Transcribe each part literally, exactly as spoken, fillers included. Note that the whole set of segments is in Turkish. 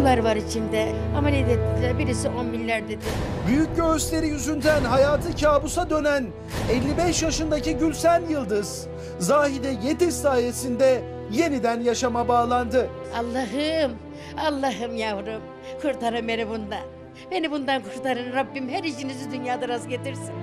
Korkular var içimde. Ameliyat ettiler. Birisi on milyar dedi. Büyük göğüsleri yüzünden hayatı kabusa dönen elli beş yaşındaki Gülsen Yıldız, Zahide Yetiş sayesinde yeniden yaşama bağlandı. Allah'ım, Allah'ım yavrum. Kurtarın beni bundan. Beni bundan kurtarın. Rabbim her işinizi dünyada rast getirsin.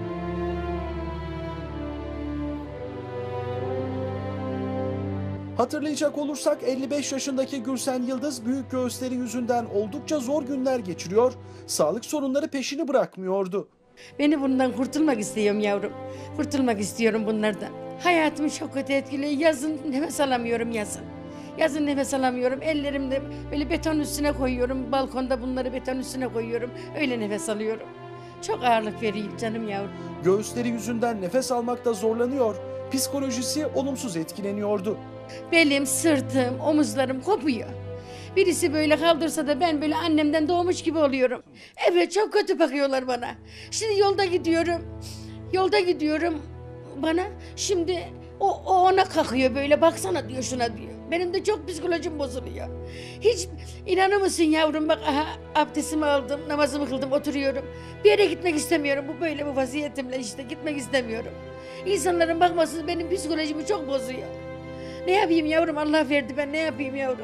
Hatırlayacak olursak elli beş yaşındaki Gülsen Yıldız büyük göğüsleri yüzünden oldukça zor günler geçiriyor, sağlık sorunları peşini bırakmıyordu. Beni bundan kurtulmak istiyorum yavrum. Kurtulmak istiyorum bunlardan. Hayatımı çok kötü etkiliyor. Yazın nefes alamıyorum yazın. Yazın nefes alamıyorum. Ellerimde böyle beton üstüne koyuyorum. Balkonda bunları beton üstüne koyuyorum. Öyle nefes alıyorum. Çok ağırlık veriyor canım yavrum. Göğüsleri yüzünden nefes almakta zorlanıyor, psikolojisi olumsuz etkileniyordu. Belim, sırtım, omuzlarım kopuyor. Birisi böyle kaldırsa da ben böyle annemden doğmuş gibi oluyorum. Evet, çok kötü bakıyorlar bana. Şimdi yolda gidiyorum. Yolda gidiyorum bana. Şimdi o, o ona kalkıyor böyle, baksana diyor, şuna diyor. Benim de çok psikolojim bozuluyor. Hiç inanır mısın yavrum, bak aha abdestimi aldım, namazımı kıldım, oturuyorum. Bir yere gitmek istemiyorum. Bu böyle bu vaziyetimle işte gitmek istemiyorum. İnsanların bakması benim psikolojimi çok bozuyor. Ne yapayım yavrum, Allah verdi, ben ne yapayım yavrum?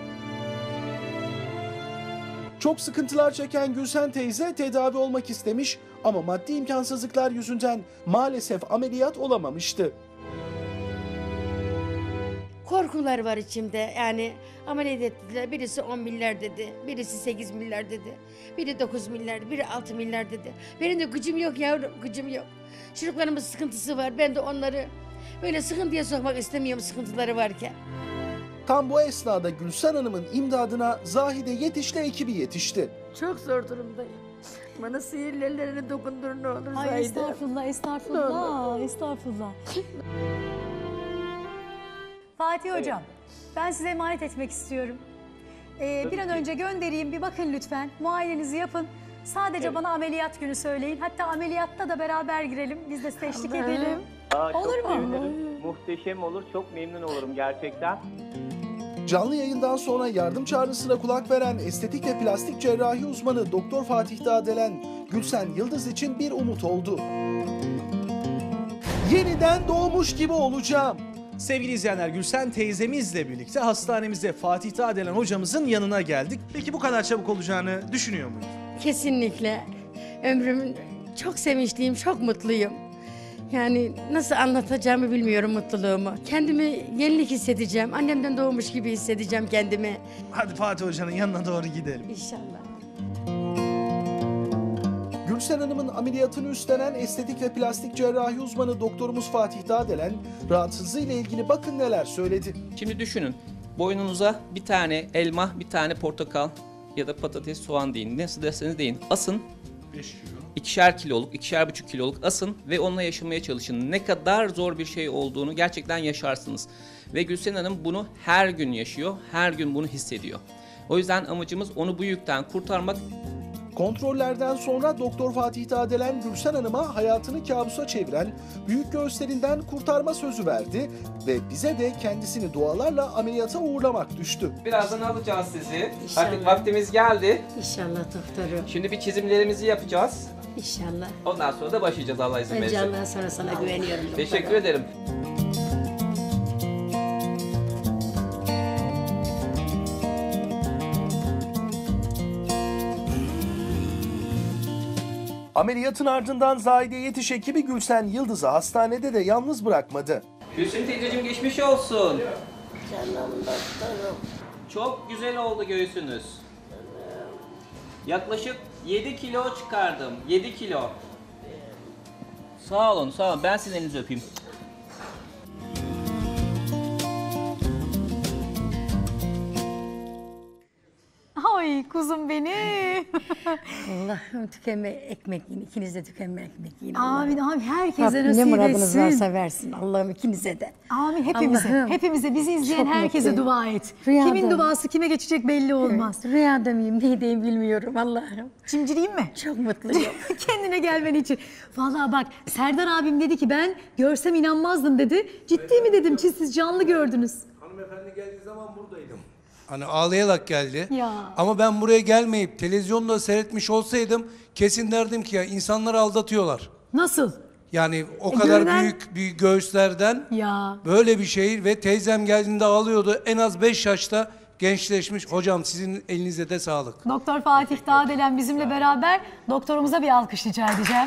Çok sıkıntılar çeken Gülsen teyze tedavi olmak istemiş ama maddi imkansızlıklar yüzünden maalesef ameliyat olamamıştı. Korkular var içimde, yani ameliyat ettiler. Birisi on milyar dedi, birisi sekiz milyar dedi, biri dokuz milyar, biri altı milyar dedi. Benim de gücüm yok yavrum, gücüm yok. Çocuklarımın sıkıntısı var, ben de onları böyle sıkıntıya sokmak istemiyorum sıkıntıları varken. Tam bu esnada Gülsen Hanım'ın imdadına Zahide Yetiş'le ekibi yetişti. Çok zor durumdayım. Bana sihirli ellerini dokundur ne olur Ay Zahide. estağfurullah, estağfurullah, estağfurullah. Fatih Hocam, ben size emanet etmek istiyorum. Ee, bir an önce göndereyim, bir bakın lütfen. Muayenenizi yapın. Sadece Evet. bana ameliyat günü söyleyin. Hatta ameliyatta da beraber girelim. Biz de size eşlik edelim. Aa, Olur çok mu? sevinirim. Muhteşem olur. Çok memnun olurum gerçekten. Canlı yayından sonra yardım çağrısına kulak veren estetik ve plastik cerrahi uzmanı Doktor Fatih Dağdelen, Gülsen Yıldız için bir umut oldu. Yeniden doğmuş gibi olacağım. Sevgili izleyenler, Gülsen teyzemizle birlikte hastanemizde Fatih Dağdelen hocamızın yanına geldik. Peki bu kadar çabuk olacağını düşünüyor muyuz? Kesinlikle. Ömrümün çok sevinçliyim, çok mutluyum. Yani nasıl anlatacağımı bilmiyorum mutluluğumu. Kendimi yenilik hissedeceğim. Annemden doğmuş gibi hissedeceğim kendimi. Hadi Fatih Hoca'nın yanına doğru gidelim. İnşallah. Gülsen Hanım'ın ameliyatını üstlenen estetik ve plastik cerrahi uzmanı doktorumuz Fatih Dağdelen, rahatsızlığıyla ilgili bakın neler söyledi. Şimdi düşünün, boynunuza bir tane elma, bir tane portakal ya da patates, soğan deyin. Nasıl derseniz deyin. Asın, ikişer kiloluk, ikişer buçuk kiloluk asın ve onunla yaşamaya çalışın. Ne kadar zor bir şey olduğunu gerçekten yaşarsınız. Ve Gülsen Hanım bunu her gün yaşıyor, her gün bunu hissediyor. O yüzden amacımız onu bu yükten kurtarmak. Kontrollerden sonra Doktor Fatih Dağdelen Gülsen Hanım'a hayatını kabusa çeviren büyük göğüslerinden kurtarma sözü verdi ve bize de kendisini dualarla ameliyata uğurlamak düştü. Birazdan alacağız sizi. İnşallah. Artık vaktimiz geldi. İnşallah doktorum. Şimdi bir çizimlerimizi yapacağız. İnşallah. Ondan sonra da başlayacağız Allah izin Önce verirse. Allah'a sonra sana güveniyorum doktorum. Teşekkür ederim. Ameliyatın ardından Zahide Yetiş ekibi Gülsen Yıldız'ı hastanede de yalnız bırakmadı. Gülsün teyzeciğim geçmiş olsun. Çok güzel oldu göğsünüz. Yaklaşık yedi kilo çıkardım. yedi kilo. Sağ olun, sağ olun. Ben sizin elinizi öpeyim. Ay kuzum benim. Allah'ım tükenme ekmek yiyin. İkiniz de tükenme ekmek yiyin. Amin amin, herkese Rabbim ne nasip muradınız etsin. varsa versin. Allah'ım ikinize de. Amin, hepimize. Allah'ım, Hepimize, bizi izleyen çok herkese mutluyum. dua et. Rüyada. Kimin duası kime geçecek belli olmaz. Evet, rüyada mıyım, neydeyim bilmiyorum Allah'ım. Cimcireyim mi? Çok mutluyum. Kendine gelmen için. Vallahi bak, Serdar abim dedi ki ben görsem inanmazdım dedi. Ciddi mi dedim, siz canlı gördünüz. Hanımefendi geldiği zaman buradaydım. Hani ağlayarak geldi. Ya. Ama ben buraya gelmeyip televizyonda seyretmiş olsaydım kesin derdim ki ya insanları aldatıyorlar. Nasıl? Yani o E, kadar görünen- büyük bir göğüslerden Ya. böyle bir şey ve teyzem geldiğinde ağlıyordu. En az beş yaşta gençleşmiş. Hocam sizin elinize de sağlık. Doktor Fatih Dağdelen bizimle beraber, doktorumuza bir alkış rica edeceğim.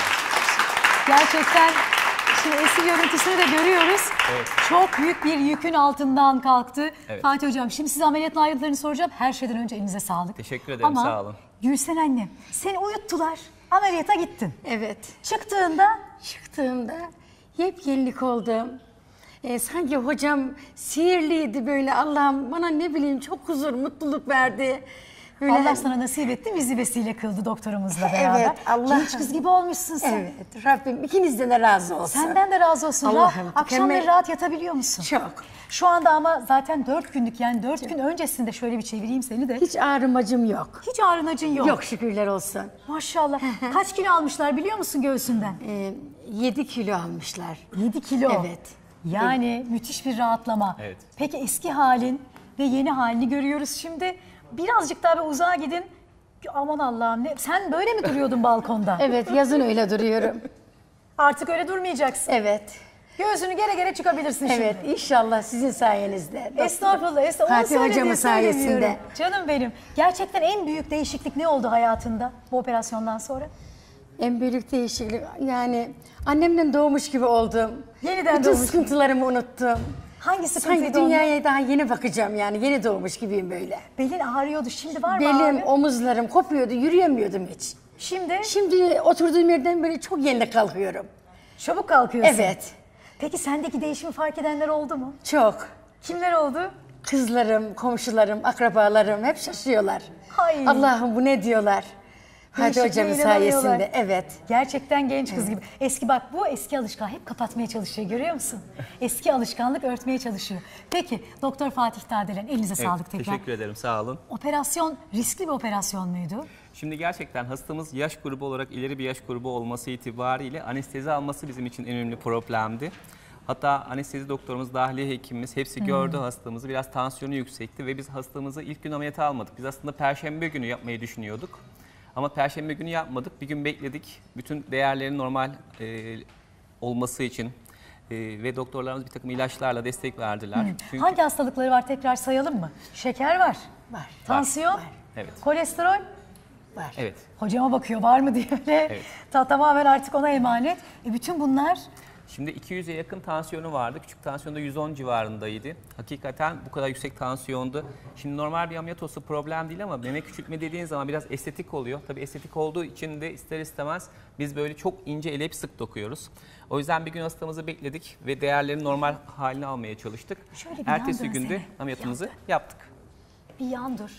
Gerçekten şimdi eski görüntüsünü de görüyoruz. Evet. Çok büyük bir yükün altından kalktı. Evet. Fatih Hocam şimdi size ameliyatın ayrıntılarını soracağım. Her şeyden önce elinize sağlık. Teşekkür ederim, Ama sağ olun. Gülsen annem seni uyuttular. Ameliyata gittin. Evet. Çıktığında Çıktığımda yepyenilik oldum. Ee, sanki hocam sihirliydi böyle. Allah'ım bana ne bileyim çok huzur, mutluluk verdi. Böyle Allah sana nasip etti, bizi vesile kıldı doktorumuzla beraber. Evet, Allah- Genç kız gibi olmuşsun sen. Evet, Rabbim ikinizden de razı olsun. Senden de razı olsun. Allah'ım, Rahat- Akşamları mükemmel- rahat yatabiliyor musun? Çok. Şu anda ama zaten dört günlük, yani dört gün öncesinde şöyle bir çevireyim seni de. Hiç, Hiç ağrımacım yok. ağrın acın yok. Yok şükürler olsun. Maşallah. Kaç kilo almışlar biliyor musun göğsünden? Ee, yedi kilo almışlar. yedi kilo. Evet. Yani müthiş bir rahatlama. Evet. Peki eski halin ve yeni halini görüyoruz şimdi. Birazcık daha bir uzağa gidin. Aman Allah'ım, ne? Sen böyle mi duruyordun balkonda? Evet yazın öyle duruyorum. Artık öyle durmayacaksın. Evet. Göğsünü gere gere çıkabilirsin Evet şimdi. inşallah sizin sayenizde. Estağfurullah, estağfurullah. Fatih Onu söyle hocamın diye söylemiyorum. sayesinde. Canım benim. Gerçekten en büyük değişiklik ne oldu hayatında bu operasyondan sonra? En büyük değişiklik yani annemden doğmuş gibi oldum. Yeniden Bütün doğmuş. sıkıntılarımı unuttum. Hangi sıkıntıydı Sanki onlar? dünyaya daha yeni bakacağım yani yeni doğmuş gibiyim böyle. Belin ağrıyordu. Şimdi var mı Belim, ağrı? omuzlarım kopuyordu, yürüyemiyordum hiç. Şimdi Şimdi oturduğum yerden böyle çok yeni kalkıyorum. çabuk kalkıyorsun. Evet, Peki sendeki değişimi fark edenler oldu mu? çok. Kimler oldu? Kızlarım, komşularım, akrabalarım hep şaşırıyorlar. Hay. Allah'ım bu ne diyorlar. Hadi Değişikliğe hocamın inanamıyorlar. sayesinde, evet. Gerçekten genç kız gibi. Eski bak bu eski alışkan hep kapatmaya çalışıyor görüyor musun? Eski alışkanlık örtmeye çalışıyor. Peki Doktor Fatih Dağdelen elinize sağlık tekrar. Teşekkür ederim, sağ olun. Operasyon riskli bir operasyon muydu? Şimdi gerçekten hastamız yaş grubu olarak ileri bir yaş grubu olması itibariyle anestezi alması bizim için en önemli problemdi. Hatta anestezi doktorumuz, dahiliye hekimimiz hepsi gördü hastamızı. Biraz tansiyonu yüksekti ve biz hastamızı ilk gün ameliyata almadık. Biz aslında perşembe günü yapmayı düşünüyorduk. Ama perşembe günü yapmadık. Bir gün bekledik. Bütün değerlerin normal e, olması için e, ve doktorlarımız bir takım ilaçlarla destek verdiler. Çünkü Hangi hastalıkları var tekrar sayalım mı? Şeker var. Var. Tansiyon. Var. Evet. Kolesterol. Var. Evet. Hocama bakıyor var mı diye öyle. Evet. Ta, tamamen artık ona emanet. E bütün bunlar Şimdi iki yüze yakın tansiyonu vardı. Küçük tansiyonda yüz on civarındaydı. Hakikaten bu kadar yüksek tansiyondu. Şimdi normal bir ameliyat olsa problem değil ama meme küçültme dediğin zaman biraz estetik oluyor. Tabii estetik olduğu için de ister istemez biz böyle çok ince eleyip sık dokuyoruz. O yüzden bir gün hastamızı bekledik ve değerlerin normal halini almaya çalıştık. Şöyle bir Ertesi yan günde dönsene. ameliyatımızı Yan dön. yaptık. bir yan dur.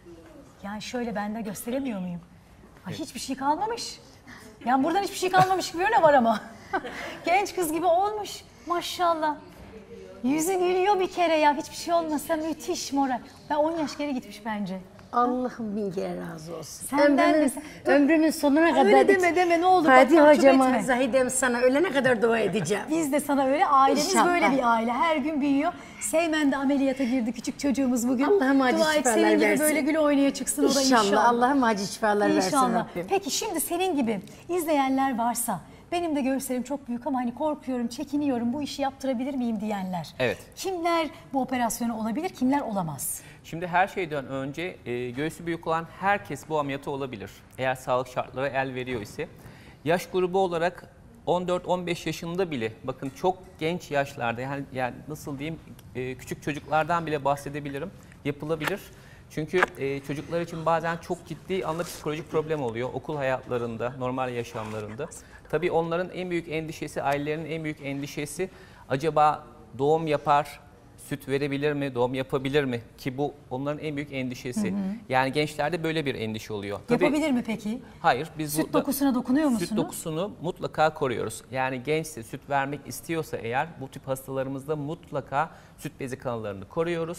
Yani şöyle ben de gösteremiyor muyum? Ay, hiçbir şey kalmamış. Yani buradan hiçbir şey kalmamış gibi ne var ama. Genç kız gibi olmuş maşallah. Yüzü gülüyor bir kere ya, hiçbir şey olmasa müthiş moral. Ben on yaş geri gitmiş bence. Allah'ım bin kere razı olsun. Senden ömrümün, de- Dur. ömrümün sonuna kadar. Öyle deme, deme, ne olur, Fatih bak, mahcup hocama, etme. Zahidem sana ölene kadar dua edeceğim. Biz de sana öyle, ailemiz İnşallah. böyle bir aile. Her gün büyüyor. Seymen'de ameliyata girdi küçük çocuğumuz bugün. Allah'ım acil Dua et şifalar senin gibi versin. böyle gül oynaya çıksın o da İnşallah, inşallah. Allah'ım acil şifalar versin İnşallah. Rabbim. Peki şimdi senin gibi izleyenler varsa, benim de göğüslerim çok büyük ama hani korkuyorum, çekiniyorum, bu işi yaptırabilir miyim diyenler. Evet. Kimler bu operasyonu olabilir, kimler olamaz? Şimdi her şeyden önce e, göğsü büyük olan herkes bu ameliyatı olabilir. Eğer sağlık şartları el veriyor ise. Yaş grubu olarak on dört on beş yaşında bile, bakın çok genç yaşlarda, yani, yani nasıl diyeyim, e, küçük çocuklardan bile bahsedebilirim, yapılabilir. Çünkü e, çocuklar için bazen çok ciddi anlamda psikolojik problem oluyor okul hayatlarında, normal yaşamlarında. Tabii onların en büyük endişesi, ailelerinin en büyük endişesi acaba doğum yapar, süt verebilir mi, doğum yapabilir mi? Ki bu onların en büyük endişesi. Hı hı. Yani gençlerde böyle bir endişe oluyor. Tabii, Yapabilir mi peki? hayır. Biz Süt burada dokusuna dokunuyor musunuz? süt dokusunu mutlaka koruyoruz. Yani gençse, süt vermek istiyorsa eğer bu tip hastalarımızda mutlaka süt bezi kanallarını koruyoruz.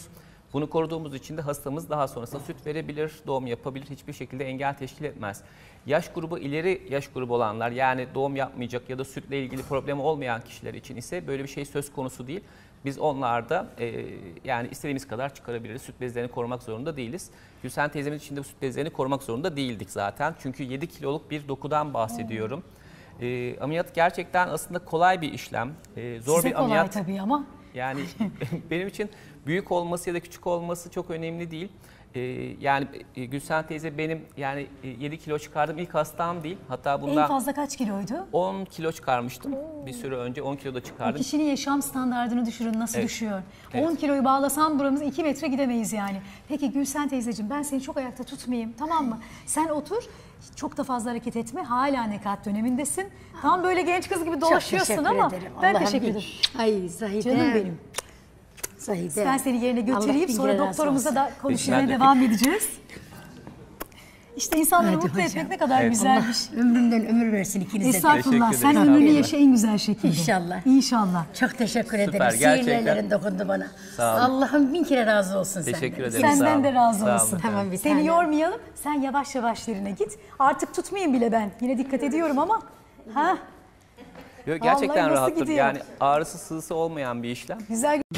Bunu koruduğumuz için de hastamız daha sonrasında süt verebilir, doğum yapabilir, hiçbir şekilde engel teşkil etmez. Yaş grubu ileri yaş grubu olanlar, yani doğum yapmayacak ya da sütle ilgili problemi olmayan kişiler için ise böyle bir şey söz konusu değil. Biz onlarda e, yani istediğimiz kadar çıkarabiliriz. Süt bezlerini korumak zorunda değiliz. Gülsen teyzemin için de süt bezlerini korumak zorunda değildik zaten. Çünkü yedi kiloluk bir dokudan bahsediyorum. E, ameliyat gerçekten aslında kolay bir işlem. E, zor Size bir kolay ameliyat. tabii ama. Yani benim için büyük olması ya da küçük olması çok önemli değil. Ee, yani e, Gülsen teyze benim yani e, yedi kilo çıkardım ilk hastam değil. Hatta En bundan fazla kaç kiloydu? on kilo çıkarmıştım. Bir süre önce on kilo da çıkardım. Kişinin yaşam standartını düşürün, nasıl Evet. düşüyor? Evet. on kiloyu bağlasam buramız iki metre gidemeyiz yani. Peki Gülsen teyzeciğim, ben seni çok ayakta tutmayayım, tamam mı? Sen otur, çok da fazla hareket etme. Hala nekat dönemindesin. Tam böyle genç kız gibi dolaşıyorsun Çok teşekkür ama ederim. ben Allah'ım teşekkür bir- ederim. Ay Zahide. Canım benim. Zahide. Ben seni yerine Allah götüreyim, bin sonra kere razı doktorumuza olsun. da konuşmaya Ben de- devam edeceğiz. İşte insanları Hadi mutlu hocam. etmek ne kadar Evet. güzelmiş. Ömrümden ömür versin ikinize de. Estağfurullah. Teşekkür Sen ederim. ömrünü Estağfurullah. yaşa en güzel şekilde. İnşallah. İnşallah. Çok teşekkür Süper, ederim. gerçekten. Sihirlerin dokundu bana. Sağ olun. Allah'ım bin kere razı olsun senden. Teşekkür ederim. Sağ Senden olun. de razı Sağ olsun. olun. Tamam, bir Seni tane. yormayalım. Sen yavaş yavaş yerine git. Artık tutmayayım bile ben. Yine dikkat ediyorum ama. Ha, Yo, gerçekten Vallahi nasıl rahattır. gidiyor? Yani ağrısı sızısı olmayan bir işlem. güzel.